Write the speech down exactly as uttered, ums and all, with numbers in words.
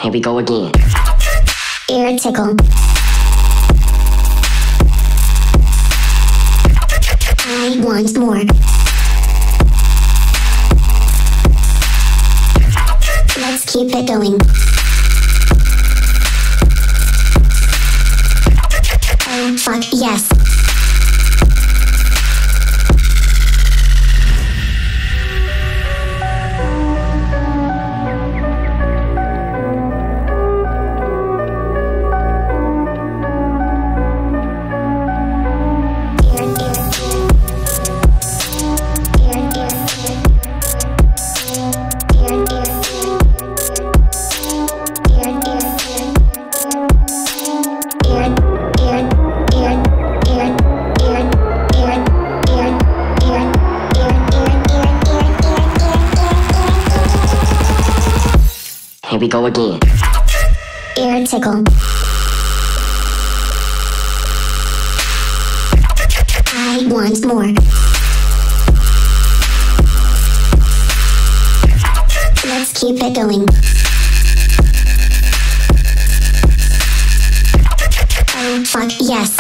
Here we go again. Ear tickle. I want more. Let's keep it going. Oh fuck yes. Here we go again. Ear tickle. I want more. Let's keep it going. Oh fuck yes.